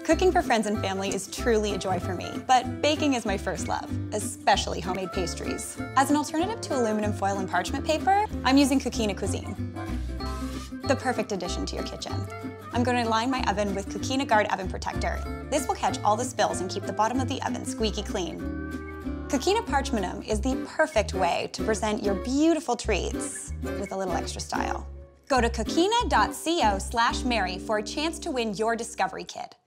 Cooking for friends and family is truly a joy for me, but baking is my first love, especially homemade pastries. As an alternative to aluminum foil and parchment paper, I'm using Cookina Cuisine, the perfect addition to your kitchen. I'm going to line my oven with Cookina Guard Oven Protector. This will catch all the spills and keep the bottom of the oven squeaky clean. Cookina Parchmentum is the perfect way to present your beautiful treats with a little extra style. Go to cookina.co/Mary for a chance to win your discovery kit.